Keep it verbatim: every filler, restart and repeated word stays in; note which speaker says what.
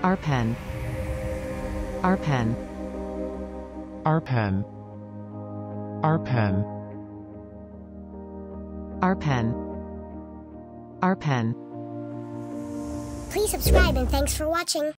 Speaker 1: R pen. R pen.
Speaker 2: R pen. R pen.
Speaker 1: R pen. R pen.
Speaker 3: Please subscribe and thanks for watching.